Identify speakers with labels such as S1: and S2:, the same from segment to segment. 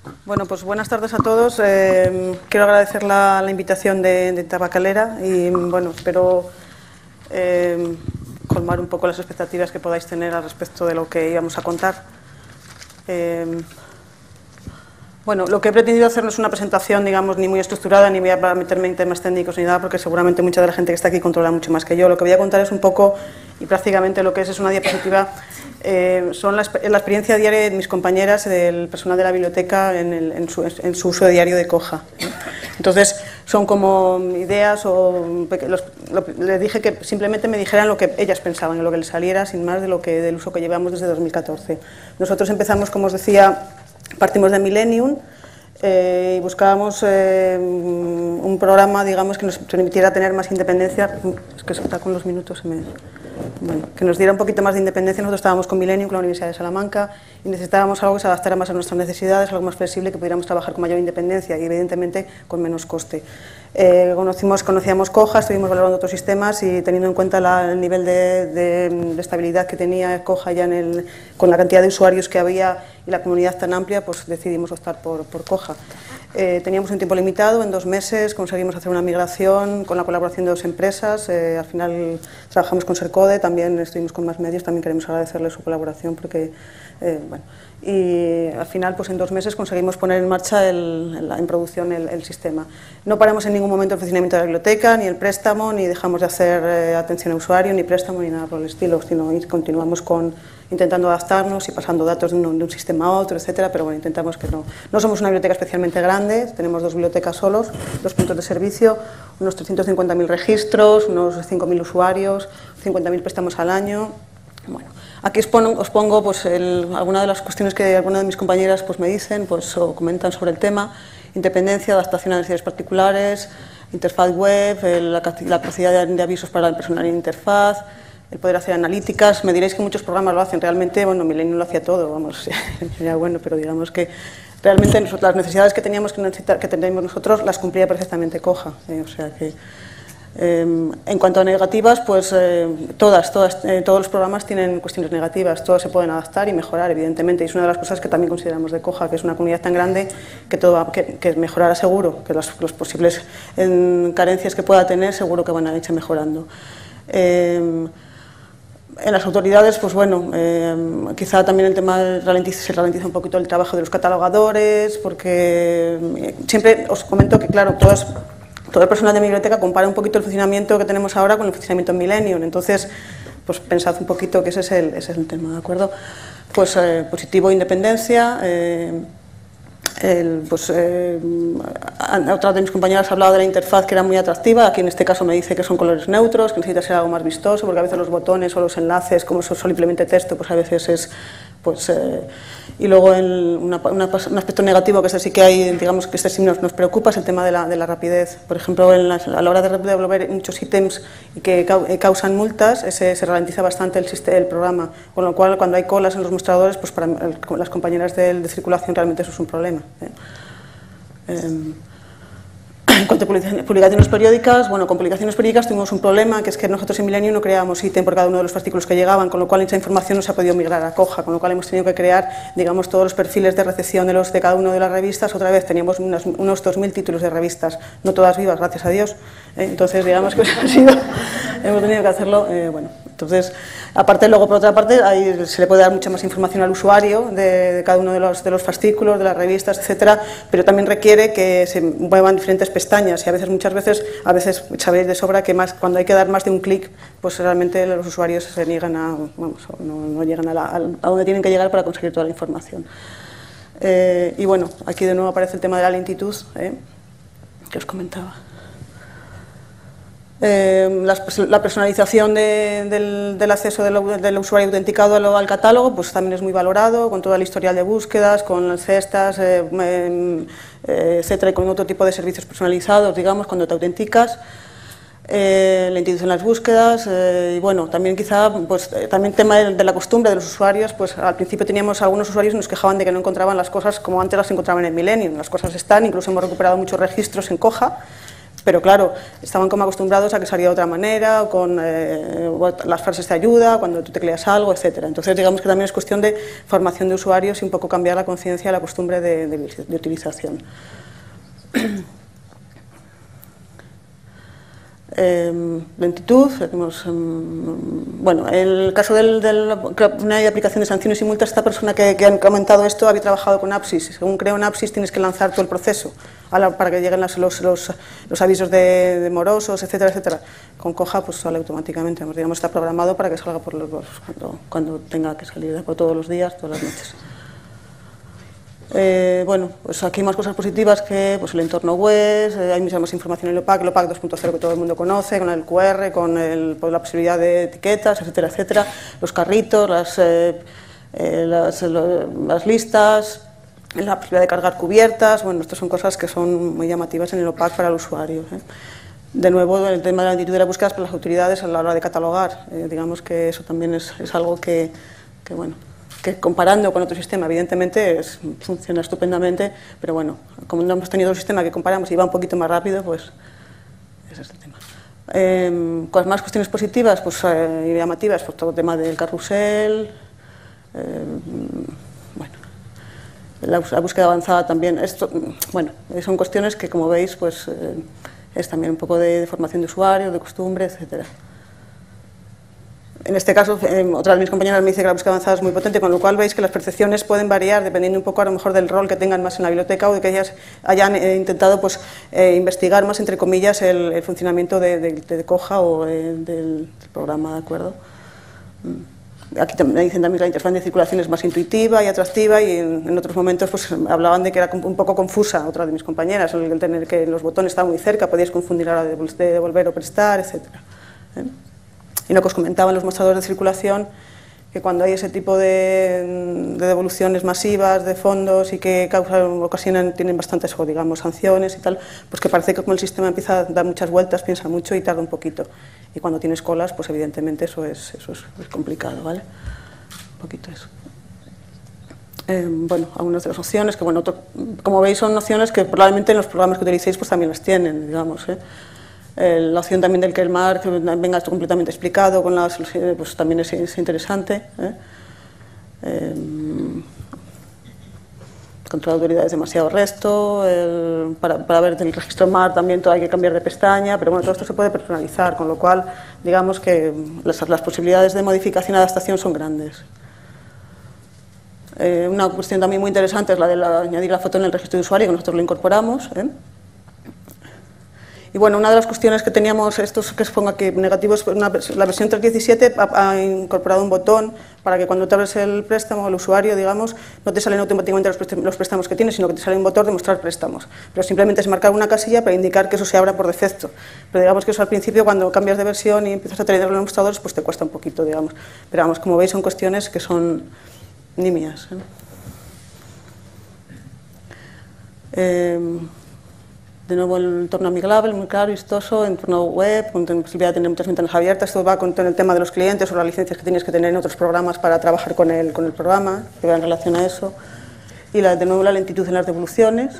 S1: Bueno, pues buenas tardes a todos. Quiero agradecer la invitación de Tabacalera y bueno, espero colmar un poco las expectativas que podáis tener al respecto de lo que íbamos a contar. Bueno, lo que he pretendido hacer no es una presentación, digamos, ni muy estructurada, ni voy a meterme en temas técnicos ni nada, porque seguramente mucha de la gente que está aquí controla mucho más que yo. Lo que voy a contar es un poco, y prácticamente lo que es una diapositiva, son la experiencia diaria de mis compañeras, del personal de la biblioteca en su uso diario de Koha. Entonces, son como ideas o les dije que simplemente me dijeran lo que ellas pensaban, lo que les saliera, sin más del uso que llevamos desde 2014. Nosotros empezamos, como os decía, partimos de Millennium y buscábamos un programa, digamos, que nos permitiera tener más independencia. Es que se está con los minutos, bueno, que nos diera un poquito más de independencia. Nosotros estábamos con Millennium, con la Universidad de Salamanca, y necesitábamos algo que se adaptara más a nuestras necesidades, algo más flexible, que pudiéramos trabajar con mayor independencia y evidentemente con menos coste. Conocíamos Koha, estuvimos valorando otros sistemas y teniendo en cuenta el nivel de estabilidad que tenía Koha ya con la cantidad de usuarios que había y la comunidad tan amplia, pues decidimos optar por Koha. Teníamos un tiempo limitado, en 2 meses conseguimos hacer una migración con la colaboración de 2 empresas, al final trabajamos con Sercode, también estuvimos con más medios, también queremos agradecerles su colaboración porque, bueno, y al final pues en 2 meses conseguimos poner en marcha en producción el sistema. No paramos en ningún momento el funcionamiento de la biblioteca, ni el préstamo, ni dejamos de hacer atención al usuario, ni préstamo, ni nada por el estilo, sino continuamos intentando adaptarnos y pasando datos de un sistema a otro, etcétera, pero bueno, intentamos que no somos una biblioteca especialmente grande, tenemos 2 bibliotecas solos, 2 puntos de servicio, unos 350.000 registros, unos 5.000 usuarios, 50.000 préstamos al año. Bueno, aquí os pongo pues, algunas de las cuestiones que algunas de mis compañeras pues, me dicen pues, o comentan sobre el tema: independencia, adaptación a necesidades particulares, interfaz web, la capacidad de avisos para el personal en interfaz, el poder hacer analíticas. Me diréis que muchos programas lo hacen, realmente, bueno, Millennium lo hacía todo, vamos, sería bueno, pero digamos que realmente las necesidades que tenemos que tenemos nosotros las cumplía perfectamente Koha, o sea que en cuanto a negativas, pues todos los programas tienen cuestiones negativas, todos se pueden adaptar y mejorar, evidentemente, y es una de las cosas que también consideramos de Koha, que es una comunidad tan grande que mejorará seguro, que las posibles carencias que pueda tener seguro que van a irse mejorando. En las autoridades, pues bueno, quizá también el tema se ralentiza un poquito el trabajo de los catalogadores, porque siempre os comento que, claro, todo el personal de mi biblioteca compara un poquito el funcionamiento que tenemos ahora con el funcionamiento en Millennium, entonces, pues pensad un poquito que ese es el tema, ¿de acuerdo? Pues positivo, independencia. Otra de mis compañeras ha hablado de la interfaz, que era muy atractiva. Aquí en este caso me dice que son colores neutros, que necesita ser algo más vistoso, porque a veces los botones o los enlaces, como son simplemente texto, pues a veces es... y luego un aspecto negativo, que este sí que hay, digamos que este sí nos preocupa, es el tema de la rapidez. Por ejemplo, a la hora de devolver muchos ítems que causan multas, se ralentiza bastante el programa, con lo cual cuando hay colas en los mostradores, pues para las compañeras de circulación realmente eso es un problema. En cuanto a publicaciones periódicas, bueno, con publicaciones periódicas tuvimos un problema, que es que nosotros en Millennium no creábamos ítem por cada uno de los artículos que llegaban, con lo cual esa información no se ha podido migrar a Koha, con lo cual hemos tenido que crear, digamos, todos los perfiles de recepción de cada una de las revistas. Otra vez teníamos unos 2.000 títulos de revistas, no todas vivas, gracias a Dios. Entonces, digamos que hemos tenido que hacerlo, bueno. Entonces, aparte, luego por otra parte, se le puede dar mucha más información al usuario de cada uno de los fascículos, de las revistas, etcétera, pero también requiere que se muevan diferentes pestañas y muchas veces sabéis de sobra que cuando hay que dar más de un clic, pues realmente los usuarios se niegan no llegan a donde tienen que llegar para conseguir toda la información. Y bueno, aquí de nuevo aparece el tema de la lentitud, que os comentaba. La personalización del acceso del usuario autenticado al catálogo, pues también es muy valorado, con todo el historial de búsquedas, con las cestas, etcétera, y con otro tipo de servicios personalizados, digamos, cuando te autenticas. Lentitud en las búsquedas, y bueno, también quizá, pues también tema de la costumbre de los usuarios, pues al principio teníamos algunos usuarios que nos quejaban de que no encontraban las cosas como antes las encontraban en Millennium. Las cosas están, incluso hemos recuperado muchos registros en Koha, Pero claro, estaban como acostumbrados a que salía de otra manera, o con las frases de ayuda, cuando tú tecleas algo, etc. Entonces, digamos que también es cuestión de formación de usuarios y un poco cambiar la conciencia, la costumbre de utilización. Lentitud, bueno, el caso de una aplicación de sanciones y multas, esta persona que han comentado esto había trabajado con Apsys. Según creo en Apsys tienes que lanzar todo el proceso para que lleguen los avisos de morosos, etcétera, etcétera. Con Koha pues sale automáticamente, digamos, está programado para que salga cuando tenga que salir, por todos los días, todas las noches. Bueno, pues aquí hay más cosas positivas que pues, el entorno web, hay mucha más información en el OPAC 2.0 que todo el mundo conoce, con el QR, con pues, la posibilidad de etiquetas, etcétera, etcétera, los carritos, las listas, la posibilidad de cargar cubiertas. Bueno, estas son cosas que son muy llamativas en el OPAC para el usuario. De nuevo, el tema de la lentitud de las búsquedas por las autoridades a la hora de catalogar, digamos que eso también es algo que bueno, que comparando con otro sistema, evidentemente funciona estupendamente, pero bueno, como no hemos tenido un sistema que comparamos y va un poquito más rápido, pues ese es el tema. Con más cuestiones positivas pues, y llamativas, pues todo el tema del carrusel, bueno, la búsqueda avanzada también. Esto, bueno, son cuestiones que, como veis, pues es también un poco de formación de usuario, de costumbre, etcétera. En este caso, otra de mis compañeras me dice que la búsqueda avanzada es muy potente, con lo cual veis que las percepciones pueden variar dependiendo un poco a lo mejor del rol que tengan más en la biblioteca o de que ellas hayan intentado pues, investigar más, entre comillas, el funcionamiento de Koha o del programa, ¿de acuerdo? Aquí me dicen también que la interfaz de circulación es más intuitiva y atractiva, y en otros momentos pues, hablaban de que era un poco confusa, otra de mis compañeras, el tener que los botones estaban muy cerca, podíais confundir a la hora de devolver o prestar, etc. Y lo que os comentaba en los mostradores de circulación, que cuando hay ese tipo de devoluciones masivas de fondos y que tienen bastantes, digamos, sanciones y tal, pues que parece que como el sistema empieza a dar muchas vueltas, piensa mucho y tarda un poquito. Y cuando tienes colas, pues evidentemente eso es complicado, ¿vale? Un poquito eso. Bueno, algunas de las opciones, que bueno, como veis son opciones que probablemente en los programas que utilicéis pues también las tienen, digamos, La opción también del que el mar que venga esto completamente explicado, con pues también es interesante. Control de autoridades demasiado resto, para ver el registro MAR también todo hay que cambiar de pestaña, pero bueno, todo esto se puede personalizar, con lo cual digamos que las posibilidades de modificación y adaptación son grandes. Una cuestión también muy interesante es la de añadir la foto en el registro de usuario, que nosotros lo incorporamos. Y bueno, una de las cuestiones que teníamos, estos que os pongo aquí negativos, la versión 3.17 ha incorporado un botón para que cuando te abres el préstamo, el usuario, digamos, no te salen automáticamente los préstamos que tienes, sino que te sale un botón de mostrar préstamos. Pero simplemente es marcar una casilla para indicar que eso se abra por defecto. Pero digamos que eso al principio, cuando cambias de versión y empiezas a tener los mostradores, pues te cuesta un poquito, digamos. Pero vamos, como veis, son cuestiones que son nimias. De nuevo, el entorno amigable, muy claro, vistoso, entorno web, con posibilidad de tener muchas ventanas abiertas. Esto va con el tema de los clientes o las licencias que tienes que tener en otros programas para trabajar con el programa, que va en relación a eso. Y de nuevo la lentitud en las devoluciones.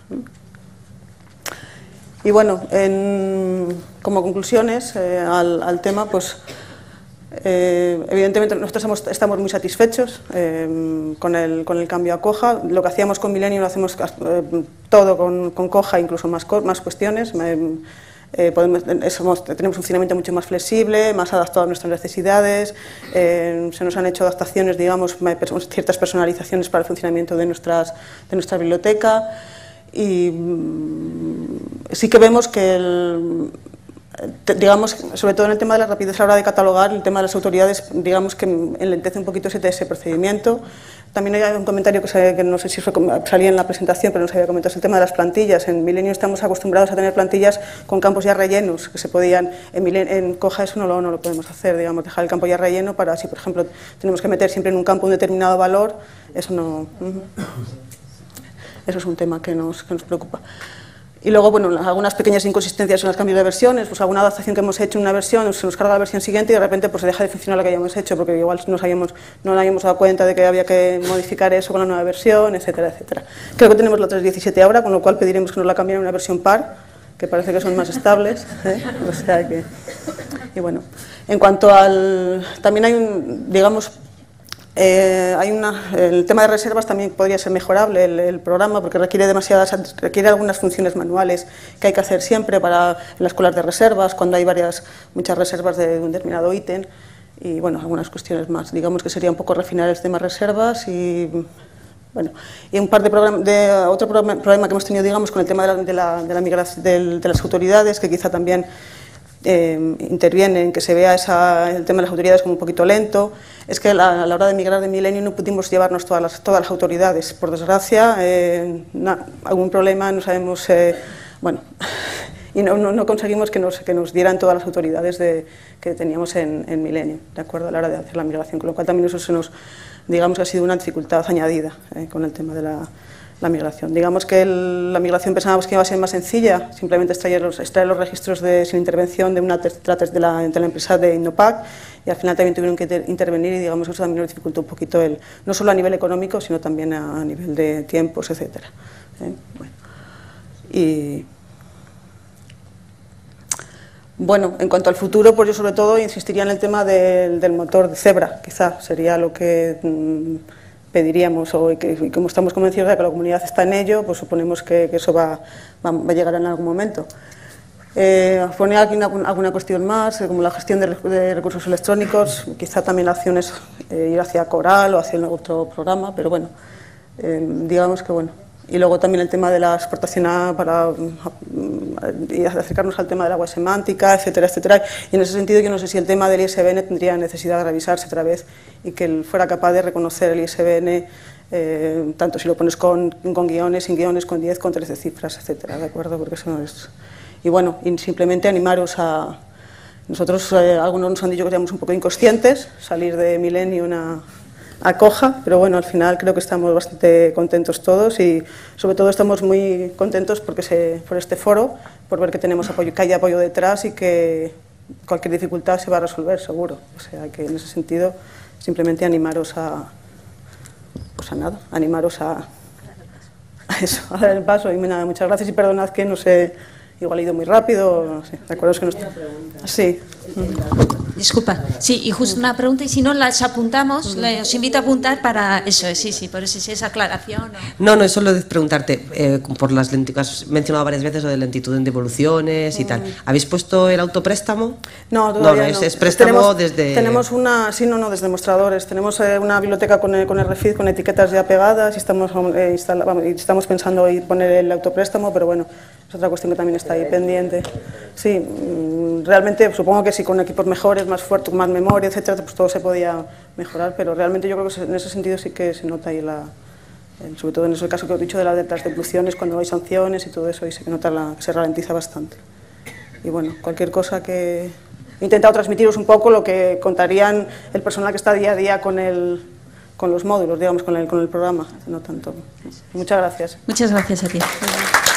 S1: Y bueno, como conclusiones al tema, pues evidentemente nosotros estamos muy satisfechos con el cambio a Koha. Lo que hacíamos con Millennium lo hacemos todo con Koha, incluso más cuestiones. Tenemos un funcionamiento mucho más flexible, más adaptado a nuestras necesidades. Se nos han hecho adaptaciones, digamos, ciertas personalizaciones para el funcionamiento de nuestra biblioteca. Y sí que vemos que digamos, sobre todo en el tema de la rapidez a la hora de catalogar, el tema de las autoridades, digamos que enlentece un poquito ese procedimiento. También hay un comentario que no sé si salía en la presentación, pero no se había comentado, es el tema de las plantillas. En Millennium estamos acostumbrados a tener plantillas con campos ya rellenos, que se podían, en Koha eso no lo podemos hacer, digamos, dejar el campo ya relleno para, si por ejemplo tenemos que meter siempre en un campo un determinado valor, eso no... Eso es un tema que nos preocupa. Y luego, bueno, algunas pequeñas inconsistencias en los cambios de versiones, pues alguna adaptación que hemos hecho en una versión, se nos carga la versión siguiente y de repente pues deja de funcionar lo que hayamos hecho, porque igual no nos habíamos dado cuenta de que había que modificar eso con la nueva versión, etcétera, etcétera. Creo que tenemos la 3.17 ahora, con lo cual pediremos que nos la cambien a una versión par, que parece que son más estables, o sea que... Y bueno, en cuanto al... También hay digamos... el tema de reservas también podría ser mejorable el programa porque requiere algunas funciones manuales que hay que hacer siempre en las colas de reservas, cuando hay muchas reservas de un determinado ítem y bueno, algunas cuestiones más. Digamos que sería un poco refinar el tema reservas y bueno, y un par otro problema que hemos tenido, digamos, con el tema de la migración de las autoridades, que quizá también interviene en que se vea el tema de las autoridades como un poquito lento, es que a la hora de migrar de Milenio no pudimos llevarnos todas las autoridades. Por desgracia, algún problema, no sabemos, bueno, y no conseguimos que nos dieran todas las autoridades que teníamos en Milenio, ¿de acuerdo?, a la hora de hacer la migración, con lo cual también eso digamos que ha sido una dificultad añadida con el tema de la migración. Digamos que la migración pensábamos que iba a ser más sencilla, simplemente extraer los registros sin intervención de una de la empresa de Innopac, y al final también tuvieron que intervenir y digamos que eso también nos dificultó un poquito no solo a nivel económico, sino también a nivel de tiempos, etcétera. Bueno. Y bueno, en cuanto al futuro, pues yo sobre todo insistiría en el tema del motor de Zebra, quizá sería lo que pediríamos, y como estamos convencidos de que la comunidad está en ello, pues suponemos que eso va a llegar en algún momento. Poner aquí alguna cuestión más, como la gestión de recursos electrónicos, quizá también la acción es ir hacia Coral o hacia otro programa, pero bueno, digamos que bueno. Y luego también el tema de la exportación y acercarnos al tema del agua semántica, etcétera, etcétera. Y en ese sentido yo no sé si el tema del ISBN tendría necesidad de revisarse otra vez y que él fuera capaz de reconocer el ISBN, tanto si lo pones con guiones, sin guiones, con 10, con 13 cifras, etcétera, ¿de acuerdo? Porque eso no es... Y bueno, y simplemente animaros a... Nosotros, algunos nos han dicho que éramos un poco inconscientes, salir de Milenio acoja, pero bueno, al final creo que estamos bastante contentos todos y sobre todo estamos muy contentos por este foro, por ver que tenemos apoyo, que hay apoyo detrás y que cualquier dificultad se va a resolver, seguro. O sea que en ese sentido simplemente animaros animaros a eso, a dar el paso. Y nada, muchas gracias y perdonad que no sé, igual he ido muy rápido, no sé, ¿de acuerdo? Es que no... Sí.
S2: Disculpa, sí, y justo una pregunta, y si no las apuntamos, os invito a apuntar para eso, sí, por eso, si es aclaración.
S3: No, es solo preguntarte, por las lentitudes, has mencionado varias veces lo de lentitud en devoluciones y tal. ¿Habéis puesto el autopréstamo?
S1: No, todavía no.
S3: Es préstamo desde...
S1: Tenemos desde mostradores. Tenemos una biblioteca con el Refit, con etiquetas ya pegadas, y estamos pensando en poner el autopréstamo, pero bueno, es otra cuestión que también está ahí pendiente. Sí, realmente supongo que sí, con equipos mejores, más fuertes, más memoria, etcétera, pues todo se podía mejorar, pero realmente yo creo que en ese sentido sí que se nota ahí sobre todo en ese caso que os he dicho de las devoluciones, cuando hay sanciones y todo eso, y se nota que se ralentiza bastante. Y bueno, cualquier cosa que... He intentado transmitiros un poco lo que contarían el personal que está día a día con los módulos, digamos, con el programa, no tanto. Muchas gracias.
S2: Muchas gracias a ti.